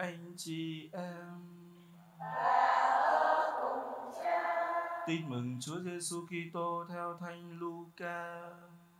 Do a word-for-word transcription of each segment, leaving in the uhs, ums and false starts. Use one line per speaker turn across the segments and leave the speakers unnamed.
anh chị em.
Và cùng cha.
Tin mừng Chúa Giêsu Kitô theo Thánh Luca.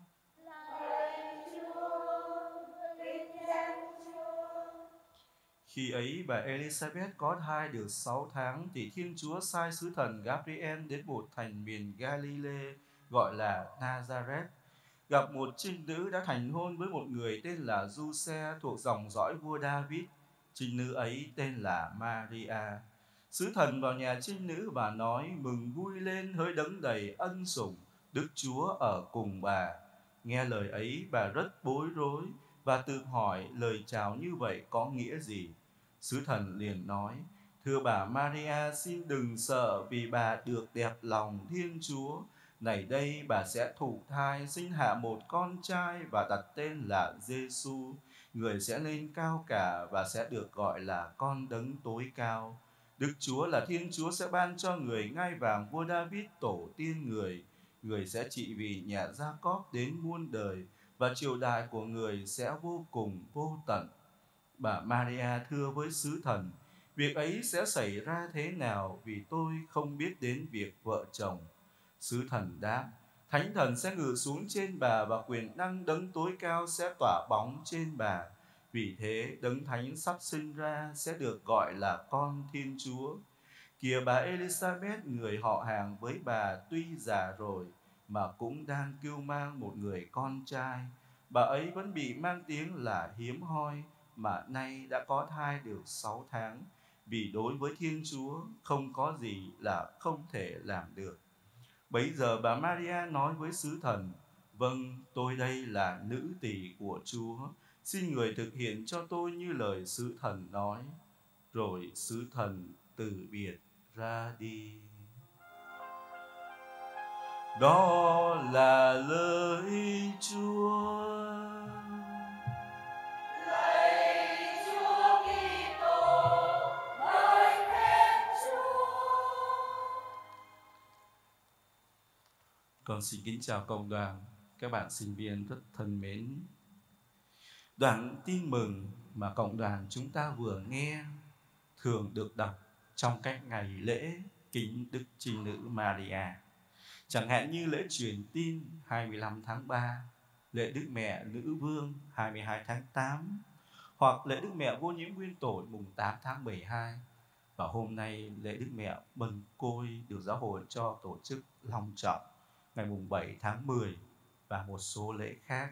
Lạy Chúa, vinh danh Chúa.
Khi ấy bà Elizabeth có thai được sáu tháng thì Thiên Chúa sai sứ thần Gabriel đến một thành miền Galilee gọi là Nazareth, gặp một trinh nữ đã thành hôn với một người tên là Giuse thuộc dòng dõi vua David. Trinh nữ ấy tên là Maria. Sứ thần vào nhà trinh nữ và nói: mừng vui lên hỡi đấng đầy ân sủng, Đức Chúa ở cùng bà. Nghe lời ấy bà rất bối rối và tự hỏi lời chào như vậy có nghĩa gì. Sứ thần liền nói: thưa bà Maria, xin đừng sợ vì bà được đẹp lòng Thiên Chúa. Này đây bà sẽ thụ thai sinh hạ một con trai và đặt tên là Giêsu. Người sẽ lên cao cả và sẽ được gọi là con đấng tối cao. Đức Chúa là Thiên Chúa sẽ ban cho người ngai vàng vua David tổ tiên người. Người sẽ trị vì nhà Gia-cóp đến muôn đời và triều đại của người sẽ vô cùng vô tận. Bà Maria thưa với sứ thần: việc ấy sẽ xảy ra thế nào vì tôi không biết đến việc vợ chồng. Sứ thần đáp: Thánh thần sẽ ngự xuống trên bà và quyền năng đấng tối cao sẽ tỏa bóng trên bà. Vì thế đấng thánh sắp sinh ra sẽ được gọi là con Thiên Chúa. Kìa bà Elizabeth, người họ hàng với bà tuy già rồi mà cũng đang cưu mang một người con trai. Bà ấy vẫn bị mang tiếng là hiếm hoi, mà nay đã có thai được sáu tháng, vì đối với Thiên Chúa không có gì là không thể làm được. Bấy giờ bà Maria nói với sứ thần: vâng, tôi đây là nữ tỳ của Chúa, xin người thực hiện cho tôi như lời sứ thần nói. Rồi sứ thần từ biệt ra đi. Đó là lời Chúa.
Lạy Chúa Kitô, ngợi khen Chúa.
Con xin kính chào cộng đoàn, các bạn sinh viên rất thân mến. Đoạn tin mừng mà cộng đoàn chúng ta vừa nghe thường được đọc trong các ngày lễ kính Đức Trinh Nữ Maria. Chẳng hạn như lễ truyền tin hai mươi lăm tháng ba, lễ Đức Mẹ Nữ Vương hai mươi hai tháng tám, hoặc lễ Đức Mẹ Vô Nhiễm Nguyên Tội mùng tám tháng mười hai. Và hôm nay lễ Đức Mẹ Mân Côi được giáo hội cho tổ chức long trọng ngày mùng bảy tháng mười và một số lễ khác.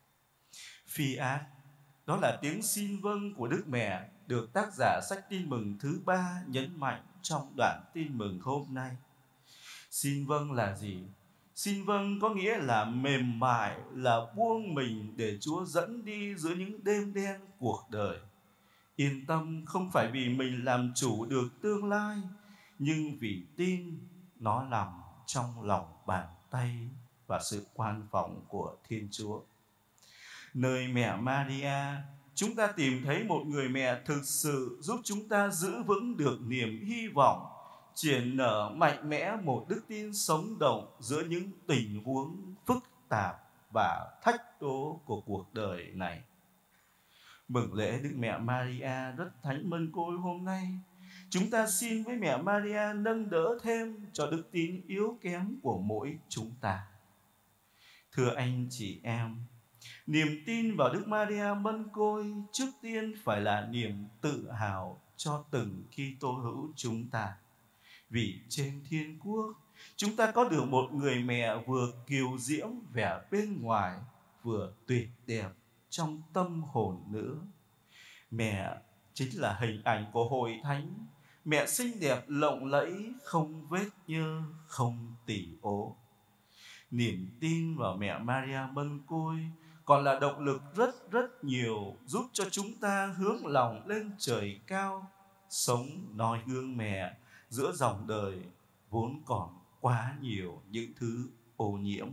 Fiat, đó là tiếng xin vâng của Đức Mẹ, được tác giả sách tin mừng thứ ba nhấn mạnh trong đoạn tin mừng hôm nay. Xin vâng là gì? Xin vâng có nghĩa là mềm mại, là buông mình để Chúa dẫn đi giữa những đêm đen cuộc đời. Yên tâm không phải vì mình làm chủ được tương lai, nhưng vì tin nó nằm trong lòng bàn tay và sự quan phòng của Thiên Chúa. Nơi mẹ Maria, chúng ta tìm thấy một người mẹ thực sự giúp chúng ta giữ vững được niềm hy vọng, triển nở mạnh mẽ một đức tin sống động giữa những tình huống phức tạp và thách đố của cuộc đời này. Mừng lễ Đức Mẹ Maria rất thánh mân côi hôm nay, chúng ta xin với mẹ Maria nâng đỡ thêm cho đức tin yếu kém của mỗi chúng ta. Thưa anh chị em, niềm tin vào Đức Maria Mân Côi trước tiên phải là niềm tự hào cho từng Kitô hữu chúng ta. Vì trên thiên quốc, chúng ta có được một người mẹ vừa kiều diễm vẻ bên ngoài, vừa tuyệt đẹp trong tâm hồn nữa. Mẹ chính là hình ảnh của Hội Thánh, mẹ xinh đẹp lộng lẫy, không vết nhơ, không tỉ ố. Niềm tin vào mẹ Maria Mân Côi còn là động lực rất rất nhiều giúp cho chúng ta hướng lòng lên trời cao, sống noi gương mẹ giữa dòng đời vốn còn quá nhiều những thứ ô nhiễm.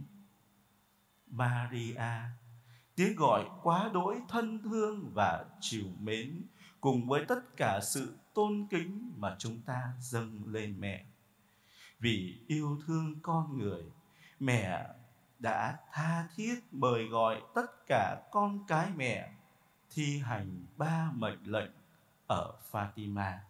Maria, tiếng gọi quá đỗi thân thương và trìu mến, cùng với tất cả sự tôn kính mà chúng ta dâng lên mẹ. Vì yêu thương con người, mẹ đã tha thiết mời gọi tất cả con cái mẹ thi hành ba mệnh lệnh ở Fatima.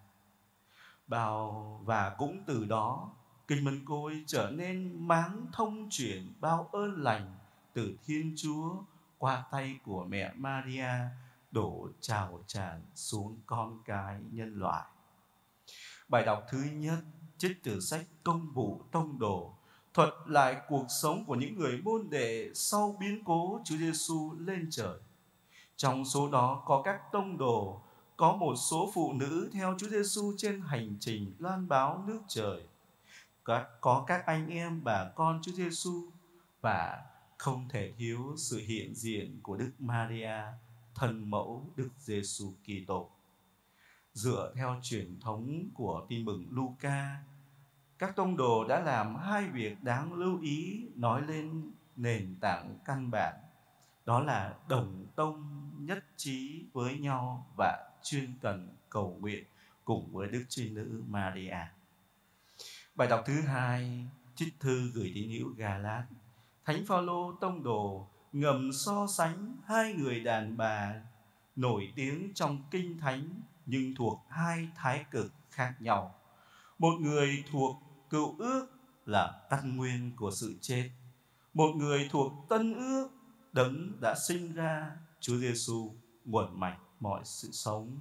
Bao và cũng từ đó, Kinh Mân Côi trở nên máng thông truyền bao ơn lành từ Thiên Chúa qua tay của mẹ Maria đổ trào tràn xuống con cái nhân loại. Bài đọc thứ nhất trích từ sách Công vụ Tông Đồ, thuật lại cuộc sống của những người môn đệ sau biến cố Chúa Giêsu lên trời. Trong số đó có các tông đồ, có một số phụ nữ theo Chúa Giêsu trên hành trình loan báo nước trời, có các anh em bà con Chúa Giêsu, và không thể thiếu sự hiện diện của Đức Maria, thân mẫu Đức Giêsu Kitô. Dựa theo truyền thống của Tin mừng Luca, các tông đồ đã làm hai việc đáng lưu ý nói lên nền tảng căn bản, đó là đồng tông nhất trí với nhau và chuyên cần cầu nguyện cùng với Đức Trinh Nữ Maria. Bài đọc thứ hai trích thư gửi tín hữu Gà-lát. Thánh Phaolô tông đồ ngầm so sánh hai người đàn bà nổi tiếng trong Kinh Thánh nhưng thuộc hai thái cực khác nhau. Một người thuộc Cựu Ước là căn nguyên của sự chết, một người thuộc Tân Ước, Đấng đã sinh ra Chúa Giêsu, nguồn mạch mọi sự sống.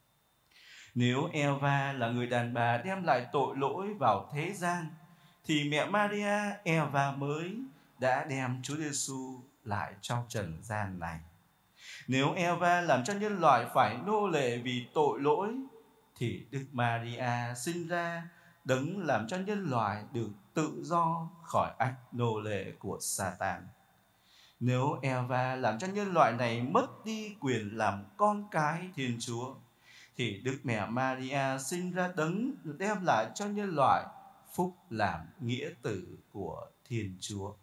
Nếu Eva là người đàn bà đem lại tội lỗi vào thế gian, thì mẹ Maria, Eva mới, đã đem Chúa Giêsu lại trong trần gian này. Nếu Eva làm cho nhân loại phải nô lệ vì tội lỗi, thì Đức Maria sinh ra, Đấng làm cho nhân loại được tự do khỏi ách nô lệ của Sa-tan. Nếu Eva làm cho nhân loại này mất đi quyền làm con cái Thiên Chúa, thì Đức Mẹ Maria sinh ra Đấng đem lại cho nhân loại phúc làm nghĩa tử của Thiên Chúa.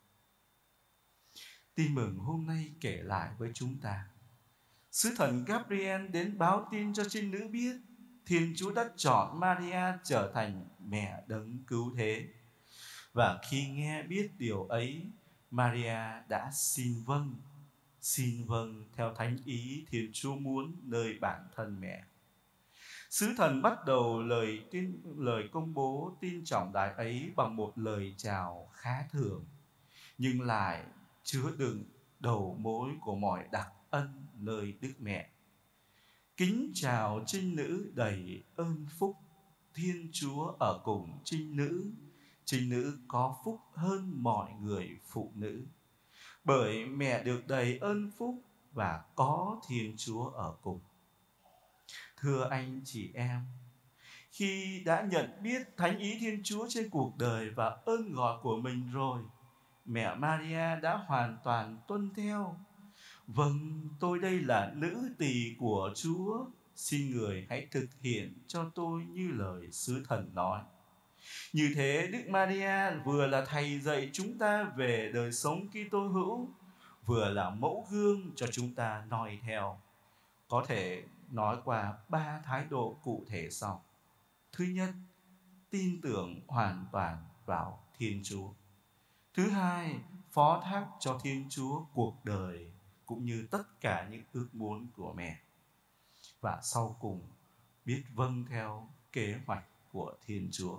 Tin mừng hôm nay kể lại với chúng ta, Sứ thần Gabriel đến báo tin cho trinh nữ biết Thiên Chúa đã chọn Maria trở thành mẹ Đấng cứu thế. Và khi nghe biết điều ấy, Maria đã xin vâng, xin vâng theo thánh ý Thiên Chúa muốn nơi bản thân mẹ. Sứ thần bắt đầu lời tin lời công bố tin trọng đại ấy bằng một lời chào khá thường, nhưng lại chứa đựng đầu mối của mọi đặc ân nơi Đức Mẹ. Kính chào trinh nữ đầy ơn phúc, Thiên Chúa ở cùng trinh nữ. Trinh nữ có phúc hơn mọi người phụ nữ, bởi mẹ được đầy ơn phúc và có Thiên Chúa ở cùng. Thưa anh chị em, khi đã nhận biết thánh ý Thiên Chúa trên cuộc đời và ơn gọi của mình rồi, mẹ Maria đã hoàn toàn tuân theo. Vâng, tôi đây là nữ tỳ của Chúa, xin người hãy thực hiện cho tôi như lời sứ thần nói. Như thế, Đức Maria vừa là thầy dạy chúng ta về đời sống Kitô hữu, vừa là mẫu gương cho chúng ta noi theo. Có thể nói qua ba thái độ cụ thể sau. Thứ nhất, tin tưởng hoàn toàn vào Thiên Chúa. Thứ hai, phó thác cho Thiên Chúa cuộc đời cũng như tất cả những ước muốn của mẹ. Và sau cùng, biết vâng theo kế hoạch của Thiên Chúa.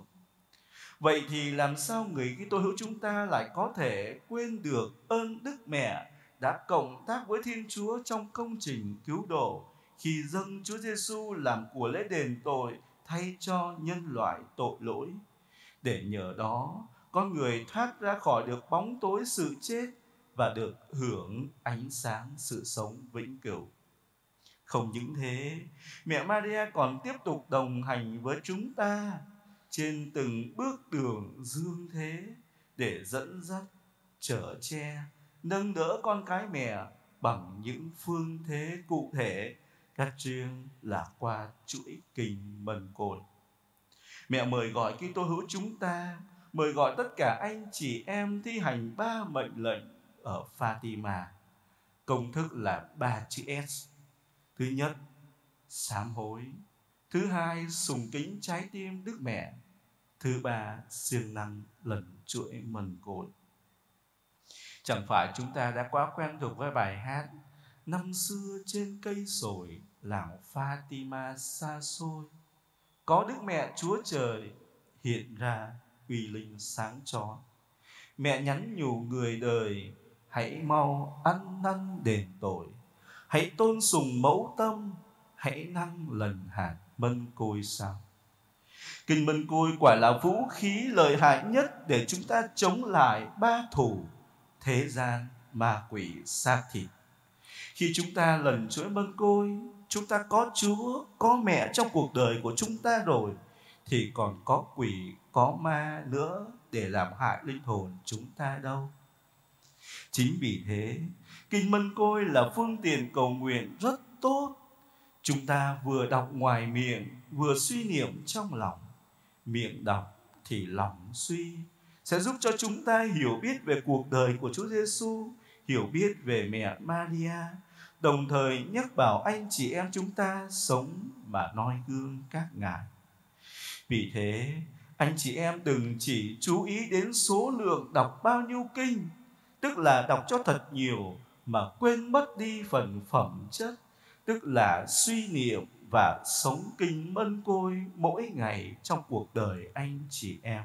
Vậy thì làm sao người Kitô hữu chúng ta lại có thể quên được ơn Đức Mẹ đã cộng tác với Thiên Chúa trong công trình cứu độ khi dâng Chúa Giêsu làm của lễ đền tội thay cho nhân loại tội lỗi, để nhờ đó con người thoát ra khỏi được bóng tối sự chết và được hưởng ánh sáng sự sống vĩnh cửu. Không những thế, mẹ Maria còn tiếp tục đồng hành với chúng ta trên từng bước đường dương thế để dẫn dắt, chở che, nâng đỡ con cái mẹ bằng những phương thế cụ thể, các riêng là qua chuỗi kinh Mân Côi. Mẹ mời gọi Kitô hữu chúng ta, mời gọi tất cả anh chị em thi hành ba mệnh lệnh ở Fatima. Công thức là ba chữ S. Thứ nhất, sám hối. Thứ hai, sùng kính trái tim Đức Mẹ. Thứ ba, siêng năng lần chuỗi Mân Côi. Chẳng phải chúng ta đã quá quen thuộc với bài hát Năm xưa trên cây sồi làng Fatima xa xôi, có Đức Mẹ Chúa Trời hiện ra uy linh sáng chói. Mẹ nhắn nhủ người đời, hãy mau ăn năn đền tội, hãy tôn sùng mẫu tâm, hãy năng lần hạt mân côi sao. Kinh mân côi quả là vũ khí lợi hại nhất để chúng ta chống lại ba thủ thế gian, ma quỷ, xác thịt. Khi chúng ta lần chuỗi mân côi, chúng ta có Chúa, có mẹ trong cuộc đời của chúng ta rồi, thì còn có quỷ, có ma nữa để làm hại linh hồn chúng ta đâu. Chính vì thế, kinh mân côi là phương tiện cầu nguyện rất tốt. Chúng ta vừa đọc ngoài miệng, vừa suy niệm trong lòng. Miệng đọc thì lòng suy, sẽ giúp cho chúng ta hiểu biết về cuộc đời của Chúa Giêsu, hiểu biết về mẹ Maria, đồng thời nhắc bảo anh chị em chúng ta sống và noi gương các ngài. Vì thế, anh chị em đừng chỉ chú ý đến số lượng đọc bao nhiêu kinh, tức là đọc cho thật nhiều, mà quên mất đi phần phẩm chất, tức là suy niệm và sống kinh mân côi mỗi ngày trong cuộc đời anh chị em.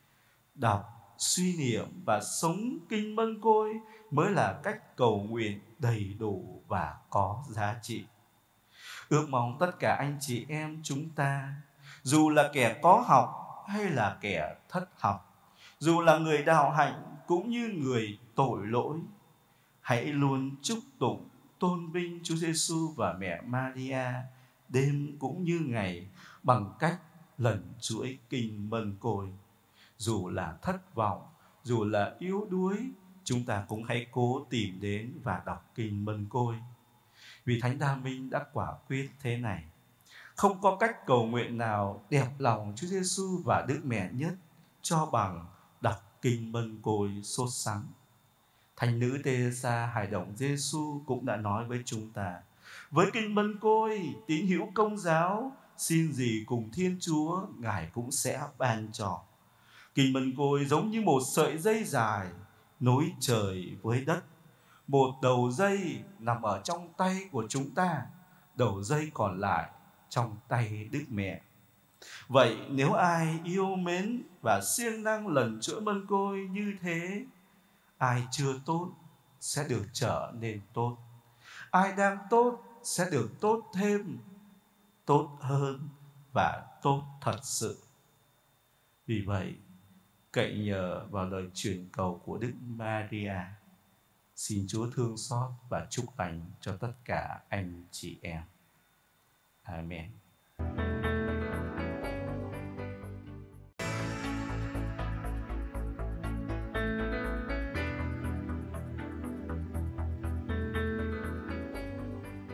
Đọc, suy niệm và sống kinh mân côi mới là cách cầu nguyện đầy đủ và có giá trị. Ước mong tất cả anh chị em chúng ta, dù là kẻ có học hay là kẻ thất học, dù là người đạo hạnh cũng như người tội lỗi, hãy luôn chúc tụng tôn vinh Chúa Giêsu và mẹ Maria đêm cũng như ngày bằng cách lần chuỗi kinh mân côi. Dù là thất vọng, dù là yếu đuối, chúng ta cũng hãy cố tìm đến và đọc kinh mân côi. Vì Thánh Đa Minh đã quả quyết thế này: không có cách cầu nguyện nào đẹp lòng Chúa Giêsu và Đức Mẹ nhất cho bằng đọc kinh mân côi sốt sắng. Thánh nữ Teresa Hải Đồng Giêsu cũng đã nói với chúng ta: với kinh mân côi, tín hữu Công giáo xin gì cùng Thiên Chúa, Ngài cũng sẽ ban cho. Kinh mân côi giống như một sợi dây dài nối trời với đất. Một đầu dây nằm ở trong tay của chúng ta, đầu dây còn lại trong tay Đức Mẹ. Vậy nếu ai yêu mến và siêng năng lần chuỗi mân côi như thế, ai chưa tốt sẽ được trở nên tốt, ai đang tốt sẽ được tốt thêm, tốt hơn và tốt thật sự. Vì vậy, cậy nhờ vào lời truyền cầu của Đức Maria, xin Chúa thương xót và chúc lành cho tất cả anh chị em. Amen.